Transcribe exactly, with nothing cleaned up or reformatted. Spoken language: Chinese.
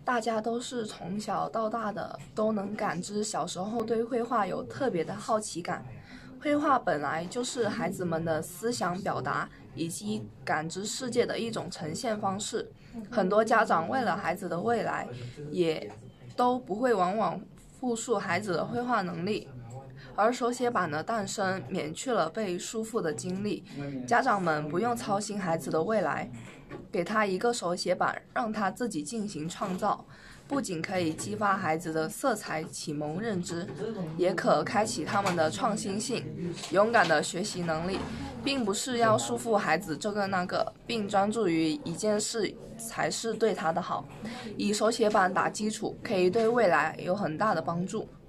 大家都是从小到大的，都能感知小时候对绘画有特别的好奇感。绘画本来就是孩子们的思想表达以及感知世界的一种呈现方式。很多家长为了孩子的未来，也都不会往往复述孩子的绘画能力。而手写板的诞生免去了被束缚的经历，家长们不用操心孩子的未来，给他一个手写板，让他自己进行创造，不仅可以激发孩子的色彩启蒙认知，也可开启他们的创新性、勇敢的学习能力。并不是要束缚孩子这个那个，并专注于一件事才是对他的好。以手写板打基础，可以对未来有很大的帮助。